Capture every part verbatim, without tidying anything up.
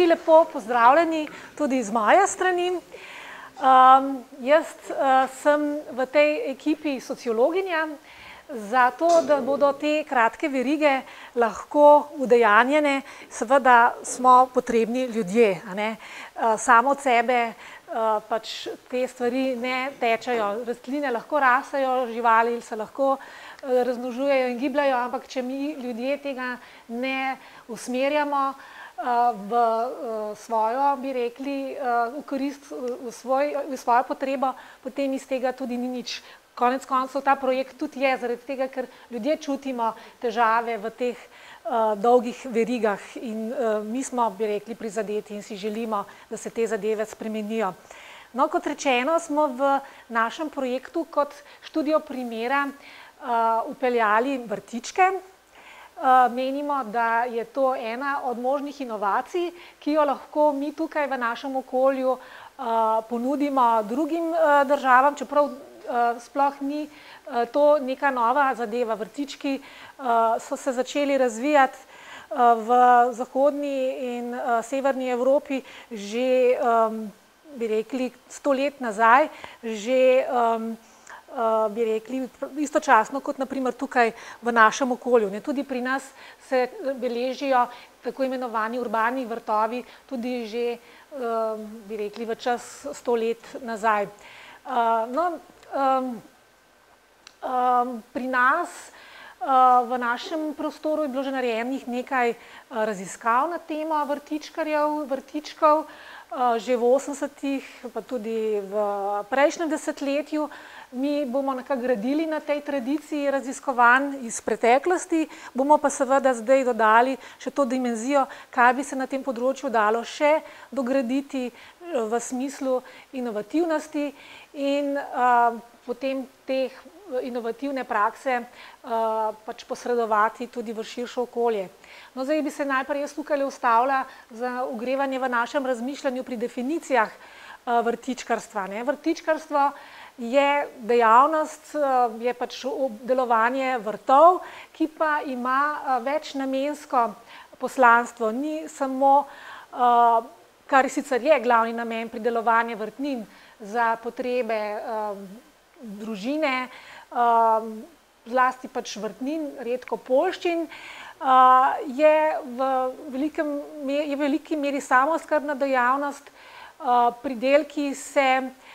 lepo pozdravljeni tudi z moje strani. Um, jaz uh, sem v tej ekipi sociologinja, zato da bodo te kratke verige lahko udejanjene, seveda smo potrebni ljudje, a ne? Uh, samo od sebe uh, pač te stvari ne tečajo. Rastline lahko rastejo, živali se lahko uh, razmnožujejo in gibljajo, ampak če mi ljudje tega ne usmerjamo v svojo, bi rekli, v korist, v, svoj, v svojo potrebo, potem iz tega tudi ni nič. Konec koncev ta projekt tudi je, zaradi tega, ker ljudje čutimo težave v teh uh, dolgih verigah in uh, mi smo, bi rekli, prizadeti in si želimo, da se te zadeve spremenijo. No, kot rečeno, smo v našem projektu kot študijo primera uh, upeljali vrtičke. Uh, menimo, da je to ena od možnih inovacij, ki jo lahko mi tukaj v našem okolju uh, ponudimo drugim uh, državam, čeprav uh, sploh ni uh, to neka nova zadeva. Vrtički uh, so se začeli razvijati uh, v zahodni in uh, severni Evropi že, um, bi rekli, sto let nazaj, že um, Uh, bi rekli, istočasno kot naprimer tukaj v našem okolju. Ne, tudi pri nas se beležijo tako imenovani urbani vrtovi, tudi že, uh, bi rekli, v čas sto let nazaj. Uh, no, um, um, pri nas, uh, v našem prostoru je bilo že narejenih nekaj uh, raziskav na temo vrtičkarjev, vrtičkov, uh, že v osemdesetih, pa tudi v prejšnjem desetletju. Mi bomo nekako gradili na tej tradiciji raziskovanj iz preteklosti, bomo pa seveda zdaj dodali še to dimenzijo, kaj bi se na tem področju dalo še dograditi v smislu inovativnosti in uh, potem teh inovativne prakse uh, pač posredovati tudi v širšo okolje. No, zdaj bi se najprej jaz tukaj ustavila za ogrevanje v našem razmišljanju pri definicijah uh, vrtičkarstva. Ne? Vrtičkarstvo je dejavnost, je pač obdelovanje vrtov, ki pa ima večnamensko poslanstvo. Ni samo, kar sicer je glavni namen pridelovanja vrtnin za potrebe družine, zlasti pač vrtnin, redko poljščin, je v velikem, je v veliki meri samooskrbna dejavnost. Pridelki se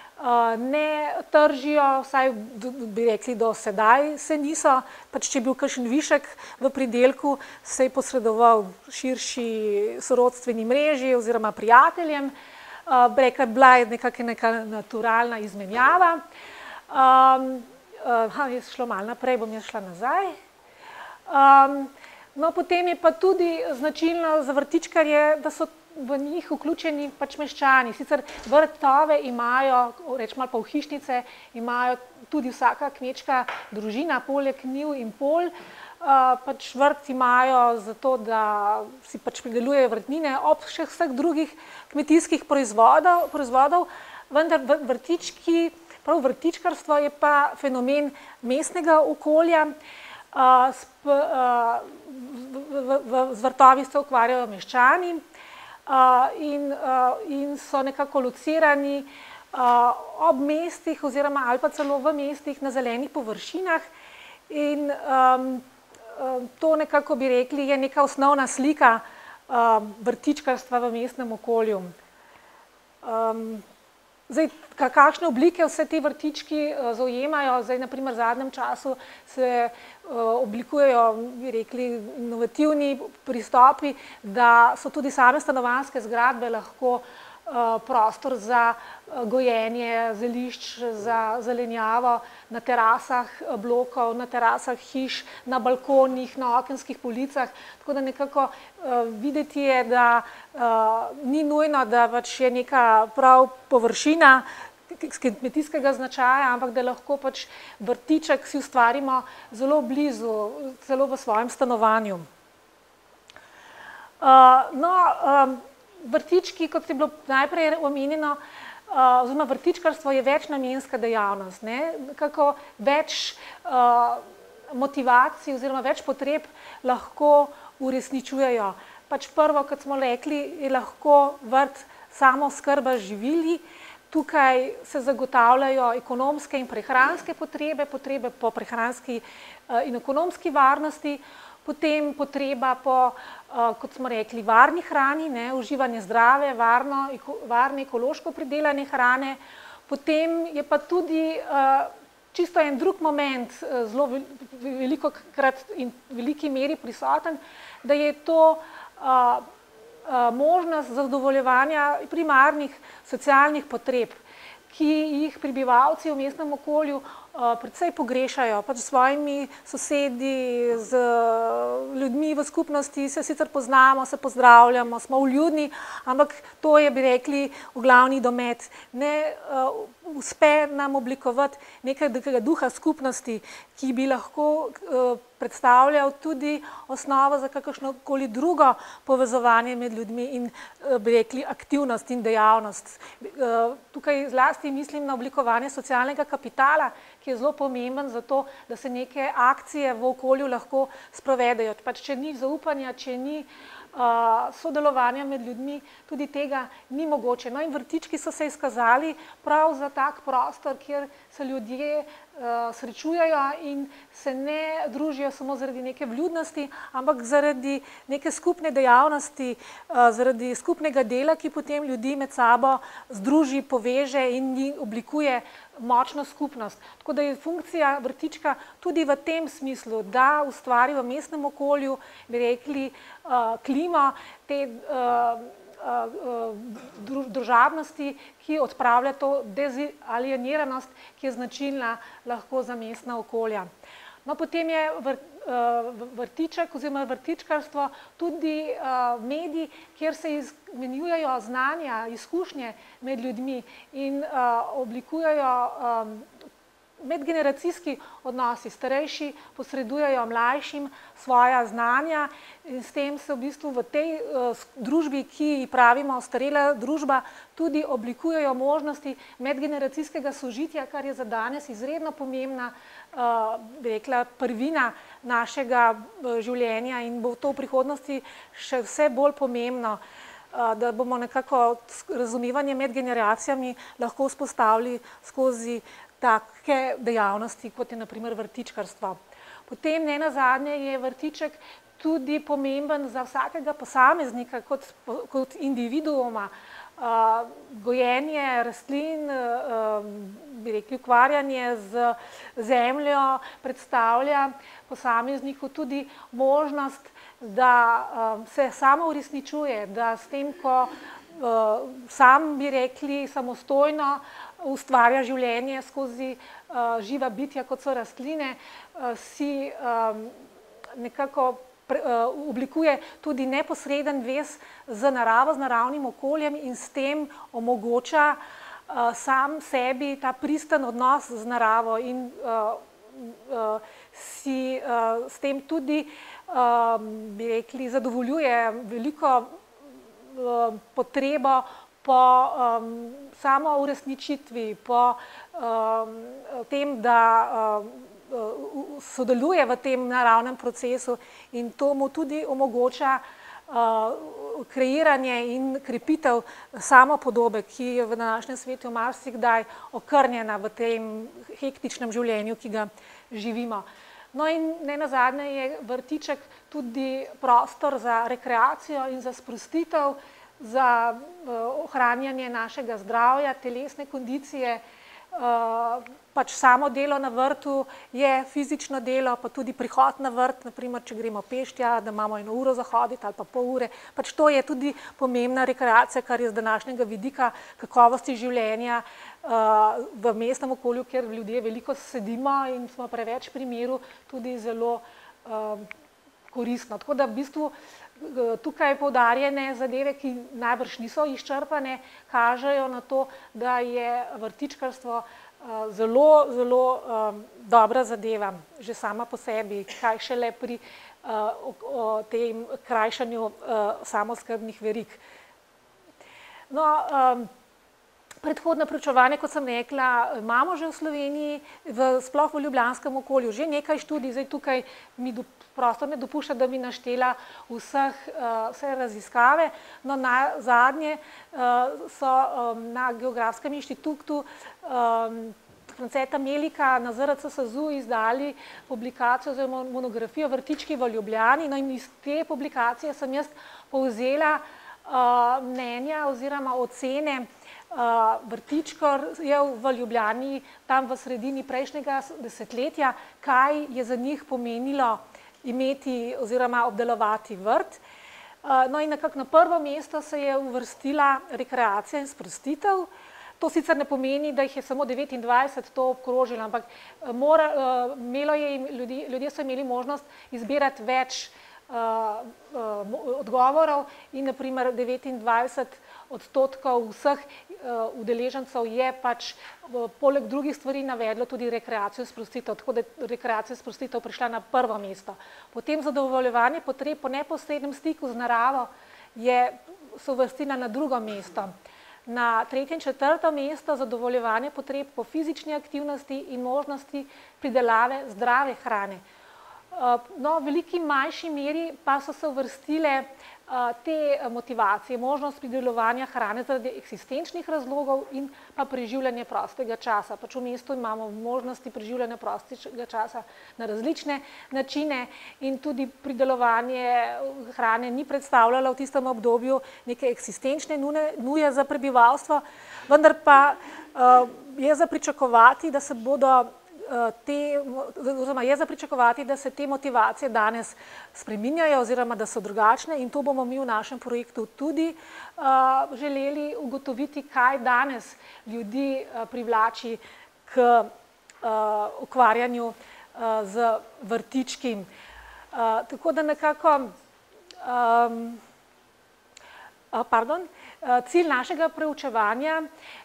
ne tržijo, vsaj bi rekli do sedaj se niso, pač če je bil kakšen višek v pridelku, se je posredoval širši sorodstveni mreži oziroma prijateljem, rekla bila je nekako neka naturalna izmenjava. Um, uh, jaz šlo malo naprej, bom jaz šla nazaj. Um, no, potem je pa tudi značilno za vrtičkarje, da so v njih vključeni pač meščani. Sicer vrtove imajo, rečemo pa v hišnice, imajo tudi vsaka kmečka družina, poleg njiv in polj. Pač vrt imajo zato, da si pač pridelujejo vrtnine ob še vseh drugih kmetijskih proizvodov, proizvodov, vendar vrtički, prav vrtičkarstvo je pa fenomen mestnega okolja. Z vrtovi se ukvarjajo meščani, Uh, in, uh, in so nekako locirani uh, ob mestih oziroma ali pa celo v mestih na zelenih površinah in um, um, to nekako bi rekli je neka osnovna slika uh, vrtičkarstva v mestnem okolju. Um, zdaj, kakšne oblike vse te vrtički uh, zaujemajo, zdaj naprimer v zadnjem času se oblikujejo, bi rekli, inovativni pristopi, da so tudi same stanovanjske zgradbe lahko prostor za gojenje zelišč, za zelenjavo na terasah blokov, na terasah hiš, na balkonih, na okenskih policah. Tako da nekako videti je, da ni nujno, da pač je neka prav površina kmetijskega značaja, ampak da lahko pač vrtiček si ustvarimo zelo blizu, celo v svojem stanovanju. No, vrtički, kot je bilo najprej omenjeno, oziroma vrtičkarstvo je večnamenska dejavnost, ne? Kako več motivacij oziroma več potreb lahko uresničujejo. Pač prvo, kot smo rekli, je lahko vrt samooskrba z živili. Tukaj se zagotavljajo ekonomske in prehranske potrebe, potrebe po prehranski in ekonomski varnosti, potem potreba po, kot smo rekli, varni hrani, ne, uživanje zdrave, varno, varne, ekološko pridelane hrane. Potem je pa tudi čisto en drug moment, zelo veliko krat in v veliki meri prisoten, da je to možnost zadovoljevanja primarnih socialnih potreb, ki jih prebivalci v mestnem okolju predvsej pogrešajo, pač s svojimi sosedi, z ljudmi v skupnosti se sicer poznamo, se pozdravljamo, smo vljudni, ampak to je, bi rekli, v glavni domet. Ne uspe nam oblikovati nekega duha skupnosti, ki bi lahko predstavljal tudi osnovo za kakršnokoli drugo povezovanje med ljudmi in, bi rekli, aktivnost in dejavnost. Tukaj zlasti mislim na oblikovanje socialnega kapitala, ki je zelo pomemben za to, da se neke akcije v okolju lahko sprovedejo. Pač, če ni zaupanja, če ni sodelovanja med ljudmi, tudi tega ni mogoče. No in vrtički so se izkazali prav za tak prostor, kjer se ljudje srečujejo in se ne družijo samo zaradi neke vljudnosti, ampak zaradi neke skupne dejavnosti, zaradi skupnega dela, ki potem ljudi med sabo združi, poveže in oblikuje močno skupnost. Tako da je funkcija vrtička tudi v tem smislu, da ustvari v mestnem okolju, bi rekli, klimo te družabnosti, ki odpravlja to dezalieniranost, ki je značilna lahko za mestna okolja. No, potem je vrtiček oziroma vrtičkarstvo tudi medij, kjer se izmenjujejo znanja, izkušnje med ljudmi in oblikujejo medgeneracijski odnosi. Starejši posredujejo mlajšim svoja znanja in s tem se v bistvu v tej družbi, ki ji pravimo ostarela družba, tudi oblikujejo možnosti medgeneracijskega sožitja, kar je za danes izredno pomembna, bi rekla, prvina našega življenja in bo to v prihodnosti še vse bolj pomembno, da bomo nekako razumevanje med generacijami lahko vzpostavili skozi take dejavnosti, kot je na primer vrtičkarstvo. Potem nenazadnje je vrtiček tudi pomemben za vsakega posameznika kot, kot individuuma. Gojenje rastlin, bi rekli, ukvarjanje z zemljo predstavlja posamezniku tudi možnost, da se samo uresničuje, da s tem, ko sam, bi rekli, samostojno ustvarja življenje skozi živa bitja, kot so rastline, si nekako oblikuje tudi neposreden vez z naravo, z naravnim okoljem in s tem omogoča sam sebi ta pristen odnos z naravo in si s tem tudi, bi rekli, zadovoljuje veliko potrebo po samouresničitvi, po tem, da sodeluje v tem naravnem procesu in to mu tudi omogoča kreiranje in krepitev samopodobe, ki je v današnjem svetu marsikdaj okrnjena v tem hektičnem življenju, ki ga živimo. No in nenazadnje je vrtiček tudi prostor za rekreacijo in za sprostitev, za ohranjanje našega zdravja, telesne kondicije. Pač samo delo na vrtu je fizično delo, pa tudi prihod na vrt, naprimer, če gremo peš tja, da imamo eno uro za hoditi ali pa pol ure. Pač to je tudi pomembna rekreacija, kar je z današnjega vidika kakovosti življenja v mestnem okolju, kjer ljudje veliko sedimo in smo preveč primeru tudi zelo koristno. Tako da v bistvu tukaj poudarjene zadeve, ki najbrž niso izčrpane, kažejo na to, da je vrtičkarstvo zelo, zelo dobra zadeva, že sama po sebi, kaj šele pri tem krajšanju samooskrbnih verig. No, predhodno preučevanje, kot sem rekla, imamo že v Sloveniji, sploh v ljubljanskem okolju, že nekaj študij, zdaj tukaj mi prostor ne dopušča, da bi naštela vseh, vse raziskave. No, na zadnje so na Geografskem inštitutu Franceta Melika na Z R C S Z U izdali publikacijo oziroma monografijo Vrtički v Ljubljani. No, in iz te publikacije sem jaz povzela mnenja oziroma ocene vrtičkarjev v Ljubljani tam v sredini prejšnjega desetletja, kaj je za njih pomenilo imeti oziroma obdelovati vrt. No in nekako na prvo mesto se je uvrstila rekreacija in sprostitev. To sicer ne pomeni, da jih je samo devetindvajset to obkrožilo, ampak mora, imelo je, ljudi, ljudje so imeli možnost izbirati več uh, uh, odgovorov in naprimer devetindvajset odstotkov vseh uh, udeležencev je pač uh, poleg drugih stvari navedlo tudi rekreacijo in sprostitev, tako da je rekreacija in sprostitev prišla na prvo mesto. Potem zadovoljevanje potreb po neposrednem stiku z naravo je se uvrstila na drugo mesto. Na tretje in četrto mesto zadovoljevanje potreb po fizični aktivnosti in možnosti pridelave zdrave hrane. No, v veliki manjši meri pa so se uvrstile te motivacije, možnost pridelovanja hrane zaradi eksistenčnih razlogov in pa preživljanje prostega časa. Pač v mestu imamo možnosti preživljanja prostega časa na različne načine in tudi pridelovanje hrane ni predstavljalo v tistem obdobju neke eksistenčne nuje za prebivalstvo, vendar pa je za pričakovati, da se bodo Te, oziroma je za pričakovati, da se te motivacije danes spreminjajo oziroma da so drugačne in to bomo mi v našem projektu tudi uh, želeli ugotoviti, kaj danes ljudi uh, privlači k uh, ukvarjanju uh, z vrtički. Uh, tako da nekako um, uh, pardon, uh, cilj našega preučevanja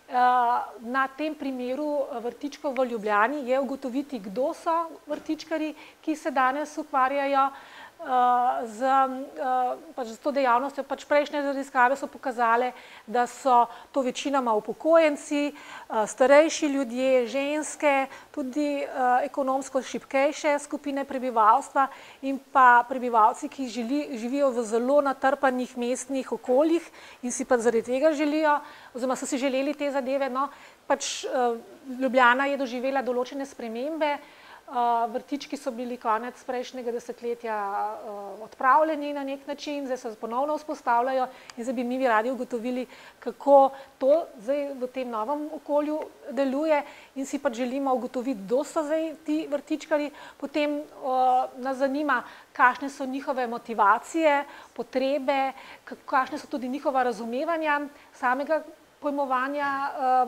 na tem primeru vrtičkov v Ljubljani je ugotoviti, kdo so vrtičkarji, ki se danes ukvarjajo z, pač z to dejavnostjo. Pač prejšnje raziskave so pokazale, da so to večinoma upokojenci, starejši ljudje, ženske, tudi ekonomsko šibkejše skupine prebivalstva in pa prebivalci, ki želi, živijo v zelo natrpanih mestnih okoljih in si pa zaradi tega želijo, oziroma so si želeli te zadeve. No, pač Ljubljana je doživela določene spremembe. Vrtički so bili konec prejšnjega desetletja odpravljeni na nek način, zdaj se ponovno vzpostavljajo in zdaj bi mi radi ugotovili, kako to zdaj v tem novem okolju deluje in si pač želimo ugotoviti, kdo so zdaj ti vrtičkarji. Potem nas zanima, kakšne so njihove motivacije, potrebe, kakšne so tudi njihova razumevanja samega pojmovanja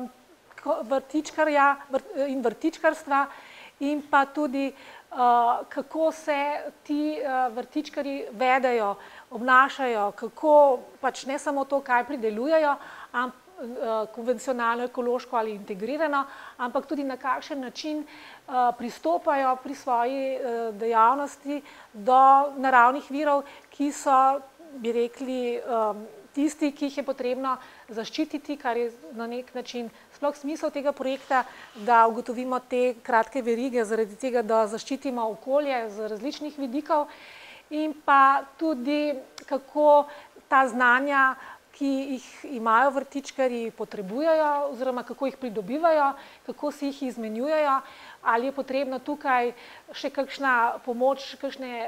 vrtičkarja in vrtičkarstva. In pa tudi, kako se ti vrtičkarji vedejo, obnašajo, kako pač ne samo to, kaj pridelujejo, konvencionalno, ekološko ali integrirano, ampak tudi na kakšen način pristopajo pri svoji dejavnosti do naravnih virov, ki so, bi rekli, tisti, ki jih je potrebno zaščititi, kar je na nek način sploh smisel tega projekta, da ugotovimo te kratke verige, zaradi tega, da zaščitimo okolje z različnih vidikov in pa tudi, kako ta znanja, ki jih imajo vrtičkarji, potrebujejo oziroma kako jih pridobivajo, kako si jih izmenjujejo, ali je potrebno tukaj še kakšna pomoč, kakšne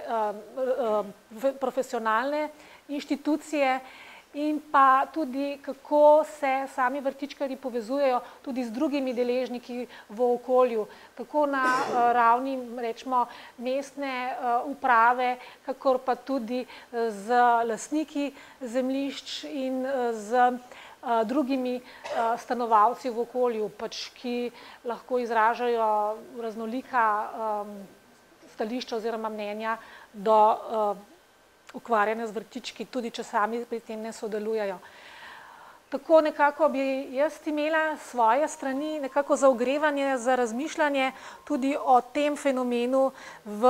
profesionalne inštitucije, in pa tudi, kako se sami vrtičkarji povezujejo tudi z drugimi deležniki v okolju, tako na ravni, rečemo, mestne uprave, kakor pa tudi z lastniki zemljišč in z drugimi stanovalci v okolju, pač, ki lahko izražajo raznolika stališča oziroma mnenja do ukvarjanja z vrtički, tudi če sami pri tem ne sodelujejo. Tako nekako bi jaz imela svoje strani nekako za ogrevanje, za razmišljanje tudi o tem fenomenu v,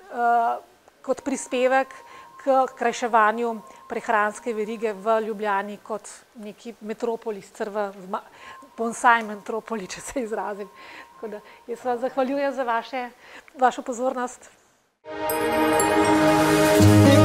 kot prispevek k skrajševanju prehranske verige v Ljubljani kot neki metropoli, sicer v bonsai metropoli, če se izrazim. Tako da jaz vas zahvaljujem za vaše, vašo pozornost. Hvala.